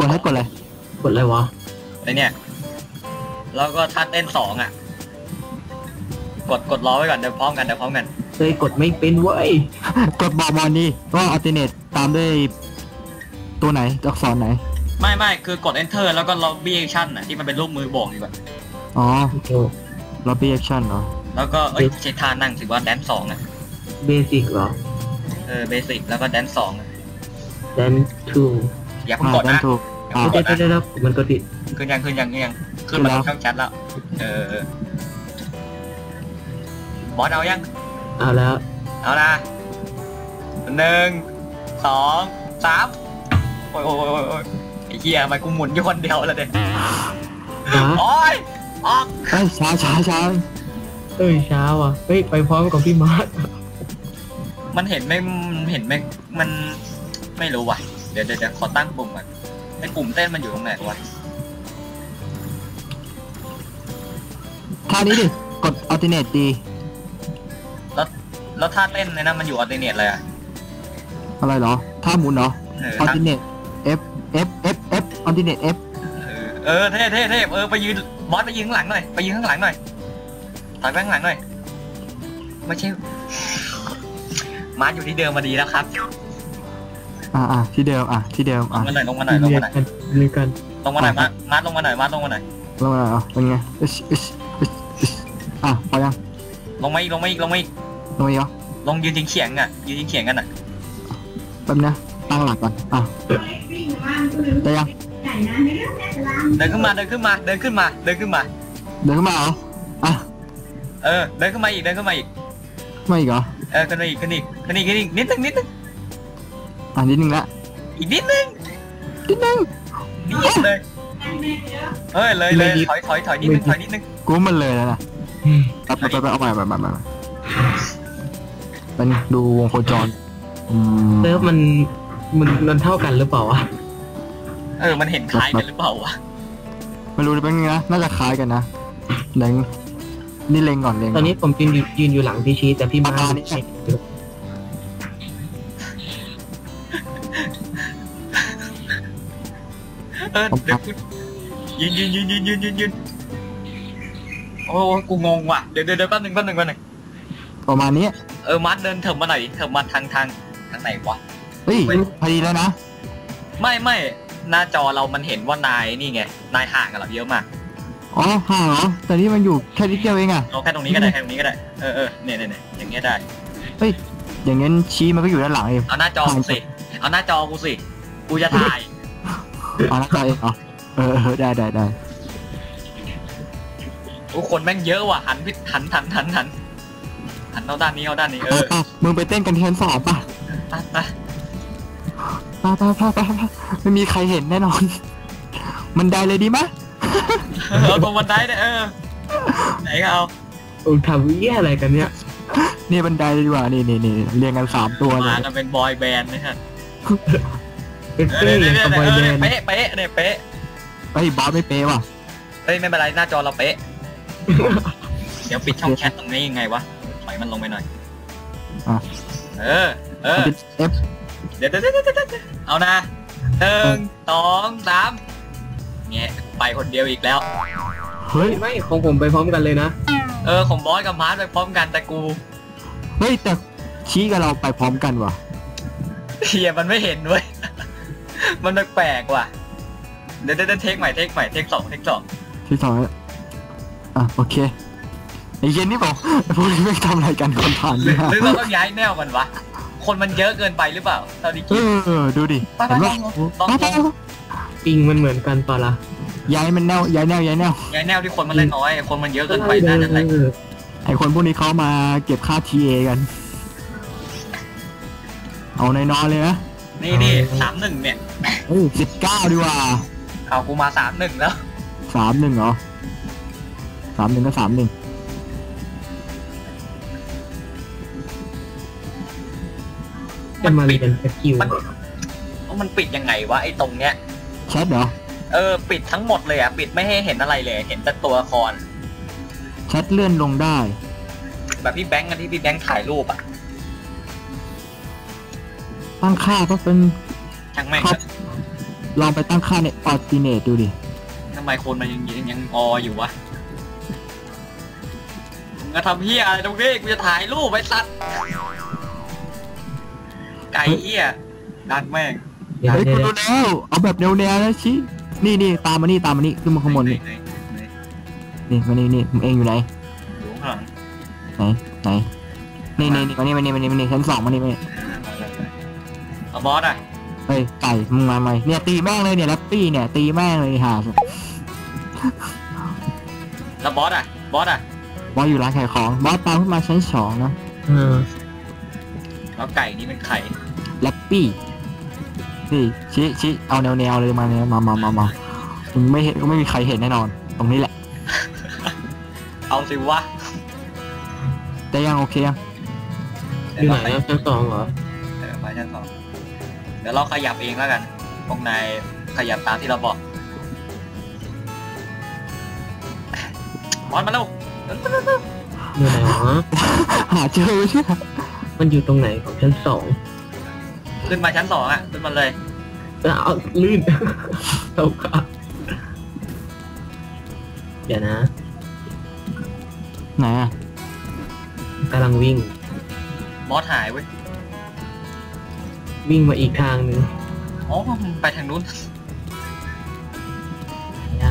กดอะไรกดอะไรวะไอเนี่ยแล้วก็ท่าเต้น2อ่ะกดรอไว้ก่อนเดี๋ยวพร้อมกันเฮ้ยกดไม่เป็นเว้ยกดบอกมอนนี่ว่าอัลเทอร์เนทตามด้วยตัวไหนอักษรไหนไม่คือกด enter แล้วก็ lobby action อ่ะที่มันเป็นรูปมือโบกดีกว่าอ๋อ lobby action เหรอแล้วก็ใช้ท่านั่งถือว่าแดน2อ่ะเบสิกเหรอเบสิกแล้วก็แดน2 แดน2 อย่าเพิ่งกดนะได้มันก็ติดขึ้นมาช่องแชทแล้วบอสเอายังเอาแล้วเอานะ1 2 3โอ้ยไอ้เหี้ยทำไมกูหมุนอยู่คนเดียวแล้วเด็กโอ้ยออกช้าช้าว่ะเฮ้ยไปพร้อมกับพี่มาร์คมันเห็นไม่มันไม่รู้ว่ะเดี๋ยวขอตั้งปุ่มก่อนไอ้ปุ่มเต้นมันอยู่ตรงไหนวะท่านี้ดิกดอัลเทอร์เนทดีแล้วท่าเต้นเนี่ยนะมันอยู่อัลเทอร์เนทเลยอะอะไรเหรอท่าหมุนเหรออัลเทอร์เนท F อัลเทอร์เนท F เท่ไปยืนบอสไปยืนข้างหลังหน่อยถอยไปข้างหลังหน่อยไม่ใช่มาอยู่ที่เดิมมาดีแล้วครับที่เดิมลงมาหน่อยลงมาหน่อยมาลงมาหน่อยเป็นไงพอยังลงมาอีกเหรอลงยืนเฉียงกันแป๊บนะตั้งหลักก่อนได้ยังเดินขึ้นมาเหรอเดินขึ้นมาอีกเดินขึ้นมาอีกเหรอขึ้นอีกนิดนึงนิดนึงละอีกนิดนึงเลยถอยนิดนึงกูมันเลยแล้วนะไปเอาใหม่เป็นดูวงโคจรเซิร์ฟมันเท่ากันหรือเปล่าวะมันเห็นคล้ายกันหรือเปล่าวะไม่รู้เป็นไงนะน่าจะคล้ายกันนะนี่เล็งก่อนตอนนี้ผมยืนอยู่หลังพี่ชีแต่พี่มานี่เดี๋ยวยืนโอ้กูงงว่ะเดี๋ยวแป๊บนึงประมาณนี้มัดเดินเถิบมาหน่อยเถิบมาทางไหนวะเฮ้ยพอดีแล้วนะไม่หน้าจอเรามันเห็นว่านายนี่ไงนายห่างกับเราเยอะมากห่างเหรอแต่นี่มันอยู่แค่นิดเดียวเองเอาแค่ตรงนี้ก็ได้เนี่ยอย่างเงี้ยได้เฮ้ยอย่างงั้นชี้มันก็อยู่ด้านหลังเองเอาหน้าจอกูสิกูจะถ่ายเอาหน้าจอเองเหรอได้ทุกคนแม่งเยอะว่ะหันเอาด้านนี้มึงไปเต้นกันที่ชั้น2ป่ะไม่มีใครเห็นแน่นอนมันได้เลยดีมั้ยตรงบันไดเนี่ยไหนก็เอาทำเหี้ยอะไรกันเนี่ยนี่บันไดดีกว่านี่เรียงกัน3ตัวเลยมากันเป็นบอยแบนด์นะฮะเป็นบอยแบนด์เป๊ะเนี่ยเป๊ะเฮ้ยบอสไม่เป๊ะว่ะไม่เป็นไรหน้าจอเราเป๊ะเดี๋ยวปิดช่องแชทตรงนี้ยังไงวะถอยมันลงไปหน่อย F เดี๋ยวเอานะ1 2 3เนี่ยไปคนเดียวอีกแล้วเฮ้ยไม่ของผมไปพร้อมกันเลยนะของบอสกับมาร์ทไปพร้อมกันแต่กูเฮ้ยแต่ชี้กับเราไปพร้อมกันว่ะเฮียมันไม่เห็นเว้ยมันแปลกว่ะเดี๋ยวเทคใหม่เทค2 โอเคไอ้เย็นนี่บอกพวกนี้ไม่ทำอะไรกันคนผ่านหรือเราต้องย้ายแนวกันวะคนมันเยอะเกินไปหรือเปล่าตอนนี้ดูดิเห็นว่าปิงมันเหมือนกันป่ะล่ะย้ายแนวที่คนมันเล่นน้อยคนมันเยอะเกินไปนั่นแหละไอ้คนพวกนี้เขามาเก็บค่า TA กันเอาในนอนเลยนะนี่31เนี่ย 19ดีกว่าเอากูมา31แล้ว 31เหรอ31ก็31 มันปิดสกิลมันปิดยังไงวะไอ้ตรงเนี้ยแชทเหรอปิดทั้งหมดเลยอ่ะปิดไม่ให้เห็นอะไรเลยเห็นแต่ตัวละครแชทเลื่อนลงได้แบบพี่แบงค์ที่พี่แบงค์ถ่ายรูปอ่ะตั้งค่าก็เป็นช่างแม่งลองไปตั้งค่าในออร์ติเนตดูดิทำไมคนมันยังออยู่วะมึงจะทำเหี้ยอะไรตรงนี้กูจะถ่ายรูปไว้สัตว์ไก่เหี้ยดันแม่งเดี๋ยวเฮ้ยเดี๋กูยวดูแล้วเอาแบบแนวนะชินี่ตามมานี่ขึ้นมาข้างบนนี่ไหนนี่มานี่มึงเองอยู่ไหนอยู่ข้างหลังไหนนี่มานี่ชั้น2มานี่เอาบอสอ่ะเฮ้ยไก่มึงมาไหมเนี่ยตีแม่งเลยเนี่ยแรปปี้เนี่ยตีแม่งเลยหาแล้วบอสอ่ะบอสอ่ะบอสอยู่ร้านขายของบอสตามขึ้นมาชั้น2นะแล้วไก่นี่เป็นไข่แรปปี้นี่ชิเอาแนวเลยมาเนี่ยมามึงไม่เห็นก็ไม่มีใครเห็นแน่นอน ตรงนี้แหละเอาสิวะแต่ยังโอเคยังอยู่ไหนนะชั้น 2เหรอไปชั้น2เดี๋ยวเราขยับเองแล้วกันพวกนายขยับตามที่เราบอกบอสมาลูกอยู่ไหนวะหาเจอใช่ไหมมันอยู่ตรงไหนของชั้นขึ้นมาชั้น2อ่ะขึ้นมาเลย 2เอาลื่น ตกอ่ะเดี๋ยวนะไหนอ่ะกำลังวิ่งบอสหายเว้ยวิ่งมาอีกทางหนึ่งอ๋อไปทางนู้นนะ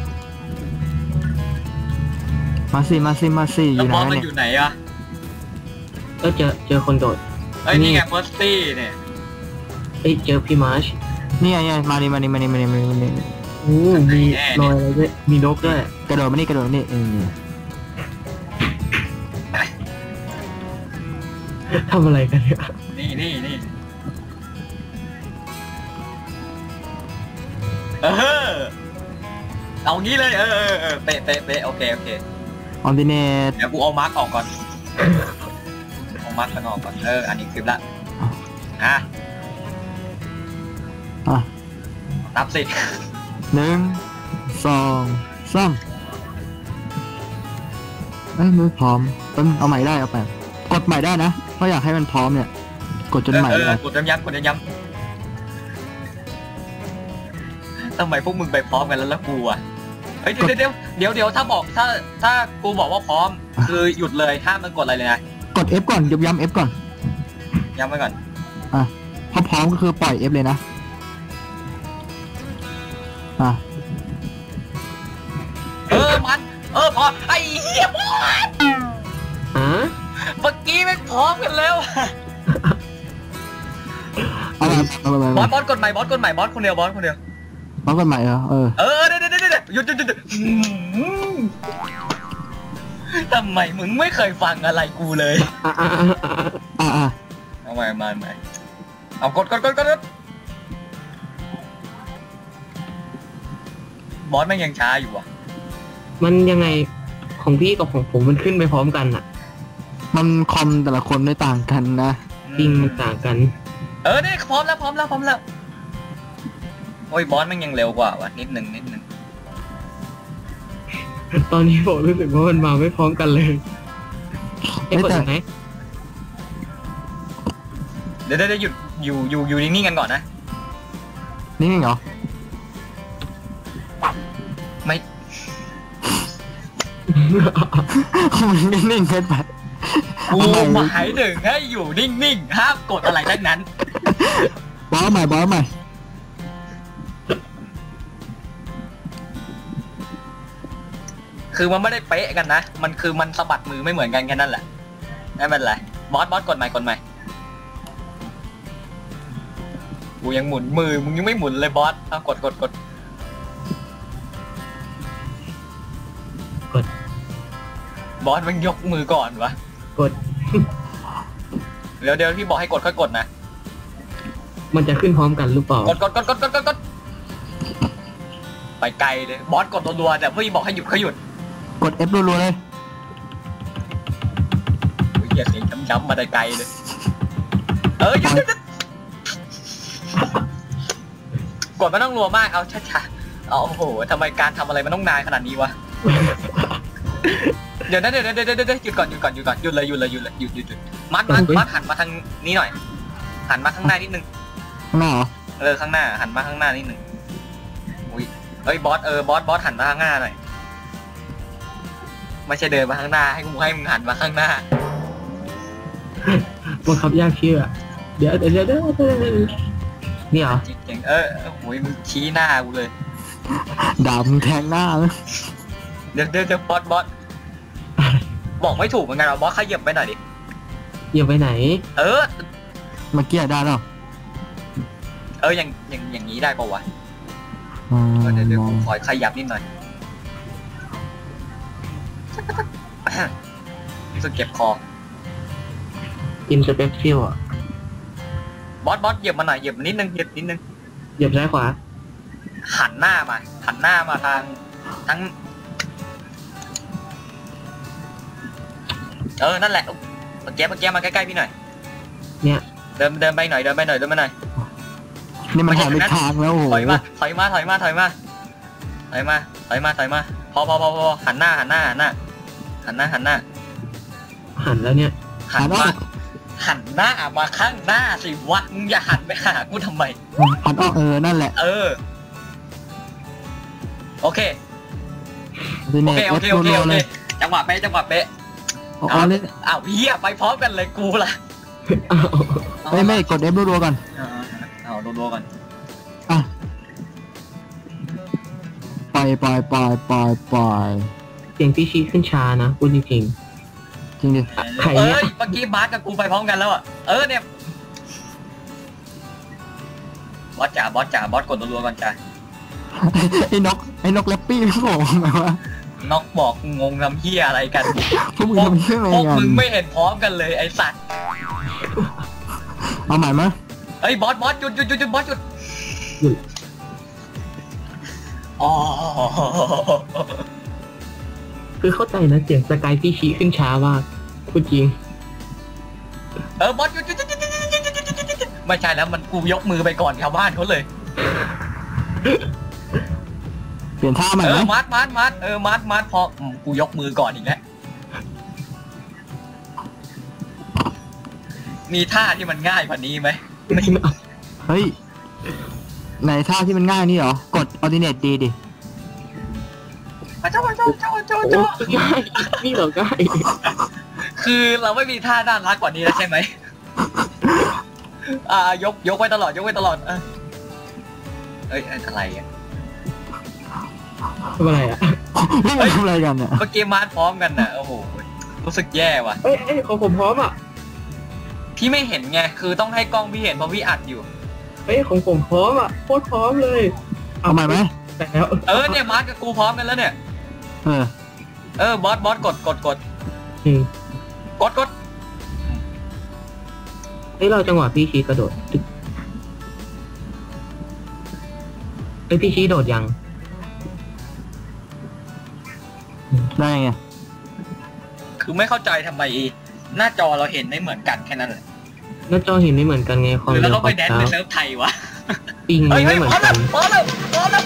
มาสิอแล้วยู่ไหบนอสมันเนี่ยอยู่ไหนอ่ะก็เจอคนโดดเอ้ยนี่ไงเฟิร์สตี้เนี่ยเอ้ยเจอพี่มาร์ชเนี่ยมาดิโอ้มีรอยอะไรด้วยมีนกด้วยกระโดดมานี่ทำอะไรกันเนี่ยนี่เออเอางี้เลยเป๊ะโอเคออร์ดิเนตเดี๋ยวกูเอามาร์กออกก่อนเอามาร์กมันออกก่อนอันนี้คลิปละอ่ะอ่ะนับสิ 1 2 3ไม่พร้อมต้องเอาใหม่ได้เอาไปกดใหม่ได้นะเพราะอยากให้มันพร้อมเนี่ยกดจนใหม่เลยกดย้ำทำไมพวกมึงไปพร้อมกันแล้วกูอ่ะเฮ้ยเดี๋ยวถ้ากูบอกว่าพร้อมคือหยุดเลยห้ามมันกดอะไรเลยนะกด F ก่อนย้ำ F ก่อนย้ำไว้ก่อนพอพร้อมก็คือปล่อย F เลยนะพอไอ้เหี้ยบอสฮะเมื่อกี้ไม่พร้อมกันแล้วอะไรบอสกดใหม่บอสคนเดียวบอสกันใหม่เหรอเดี๋ยวหยุดทำไมมึงไม่เคยฟังอะไรกูเลย เอาใหม่เอากดบอสแม่งยังช้าอยู่อ่ะมันยังไงของพี่กับของผมมันขึ้นไปพร้อมกันอ่ะมันคอมแต่ละคนไม่ต่างกันนะจริงมันต่างกันนี่พร้อมแล้วโอ้ยบอสแม่งยังเร็วกว่าวะนิดหนึ่งตอนนี้ผมรู้สึกว่ามันมาไม่พร้อมกันเลยให้กดยังไงเดี๋ยวหยุดอยู่นิ่งๆกันก่อนนะนี่เหรอไม่มันนิ่งเกินไปกูหมายถึงให้อยู่นิ่งๆห้ามกดอะไรทั้งนั้นบอสใหม่คือมันไม่ได้เป๊ะกันนะมันคือมันสะบัดมือไม่เหมือนกันแค่นั้นแหละไม่เป็นไรบอสกดใหม่กูยังหมุนมือมึงยังไม่หมุนเลยบอสเอากดบอสมันยกมือก่อนวะกดเดี๋ยวพี่บอกให้กดค่อยกดนะมันจะขึ้นพร้อมกันหรือเปล่ากดไปไกลเลยบอสกดรัวๆแต่พี่บอกให้หยุดเขาหยุดกด F รัวๆเลยเหี้ยเสียงช้ำๆมาได้ไกลเลยหยุดกดมันต้องรัวมากเอาช้าๆโอ้โหทำไมการทำอะไรมันต้องนานขนาดนี้วะ เดี๋ยวหยุดก่อนหยุดเลยมัดหันมาทางนี้หน่อยหันมาข้างหน้านิดนึงข้างหน้าเหรอข้างหน้าหันมาข้างหน้านิดนึงเฮ้ยบอสบอสหันมาข้างหน้าหน่อยไม่ใช่เดินมาข้างหน้าให้มึงหันมาข้างหน้าบังคับยากเชื่อเดี๋ยวนี่เหรอจริงๆโอ้ยมึงชี้หน้ากูเลยดาบมึงแทงหน้าเลยเดี๋ยวบอสบอกไม่ถูกเหมือนกันบอสขยับไปหน่อยดิอย่าไปไหนเมื่อกี้ได้หรออย่างนี้ได้ปะวะเดี๋ยวผมขอขยับนิดหน่อยรู้สึกเก็บคอกินสเปกซิลอ่ะบอสเหยียบมาหน่อยเหยียบนิดนึงเหยียบนิดนึงเหยียบซ้ายขวาหันหน้ามาทางทั้งนั่นแหละเมื่อกี้มาใกล้ๆพี่หน่อยเนี่ยเดินไปหน่อยนี่มันหาไม่ทางแล้วโอ้โหถอยมาพอหันหน้าหันแล้วเนี่ยหันหน้ามาข้างหน้าสิวะมึงอย่าหันไปหากูทำไมหันออกนั่นแหละโอเคจังหวะเป๊ะอ้าวเฮียไปพร้อมกันเลยกูล่ะไม่กด F รัวๆก่อนเอารัวๆก่อนอ่ะไปเสียงพี่ชี้ขึ้นช้านะพูดจริงจริงดิใครเนี่ยเมื่อกี้บาสกับกูไปพร้อมกันแล้วอ่ะเนี่ยบอสจ๋าบอสกดรัวๆก่อนจ้าไอ้นกแรปปี้พี่บอกไงวะนกบอกงงทำเหี้ยอะไรกันพวกมึงทำเหี้ยอะไรกันมึงไม่เห็นพร้อมกันเลยไอ้สัตว์เอาใหม่มั้ยบอสหยุดบอสหยุดอ๋อคือเข้าใจนะเสียงสกายพี่ชี้ขึ้นช้ามากพูดจริงบอสหยุดไม่ใช่แล้วมันกูยกมือไปก่อนชาวบ้านเขาเลยเปลี่ยนท่าใหม่ไหมมัดพอกูยกมือก่อนอีกแล้วมีท่าที่มันง่ายกว่านี้ไหมเฮ้ยในท่าที่มันง่ายนี่เหรอกด alternate ดีดิเจ้านี่เหรอง่ายคือเราไม่มีท่าน่ารักกว่านี้แล้วใช่ไหมยกไว้ตลอดอะไรอ่ะทำอะไรอ่ะทำอะไรกันเนี่ยเมื่อกี้มาร์ทพร้อมกันน่ะโอ้โหรู้สึกแย่ว่ะของผมพร้อมอ่ะพี่ไม่เห็นไงคือต้องให้กล้องพี่เห็นเพราะพี่อัดอยู่ของผมพร้อมอ่ะโคตรพร้อมเลยเอาใหม่ไหมแต่แล้วเนี่ยมาร์ทกับกูพร้อมกันแล้วเนี่ยบอสกดเราจังหวะพี่ชี้กระโดดพี่ชี้โดดยังได้ไงคือไม่เข้าใจทำไมหน้าจอเราเห็นไม่เหมือนกันแค่นั้นเลยหน้าจอเห็นไม่เหมือนกันไงความเร็วแล้วก็ไปแดนในเซิร์ฟไทยวะปิงไม่เหมือนกันพร้อมแล้ว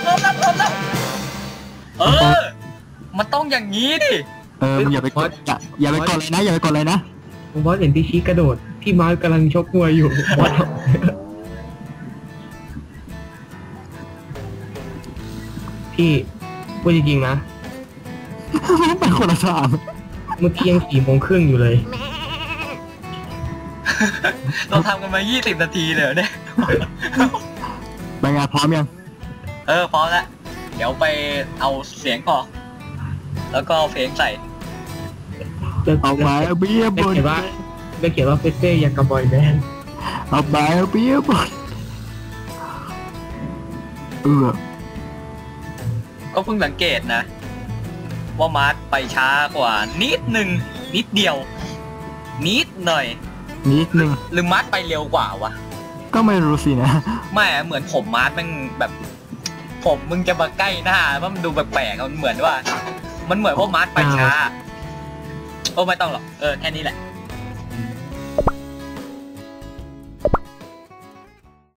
มันต้องอย่างนี้ดิอย่าไปกดเลยนะผมบอสเห็นพี่ชี้กระโดดพี่มาร์คกำลังชกมวยอยู่พี่พูดจริงๆนะไปคนละทางเมื่อกี้ยัง4:30อยู่เลยเราทำกันมา20 นาทีเลยเนี่ยไปงานพร้อมยังพร้อมแล้วเดี๋ยวไปเอาเสียงก่อนแล้วก็เพลงใส่เอาไปเบี้ยบนได้เขียนว่าเฟ่ๆอย่างกับบอยแบนด์เอาไปเบี้ยบนก็เพิ่งสังเกตนะว่ามาร์ทไปช้ากว่านิดเดียวนิดหน่อยหรือมาร์ทไปเร็วกว่าวะก็ไม่รู้สินะไม่เหมือนผมมาร์ทมันแบบผมมึงจะมาใกล้หน้าว่ามันดูแปลกๆมันเหมือนว่ามาร์ทไปช้าไม่ต้องหรอกแค่นี้แหละ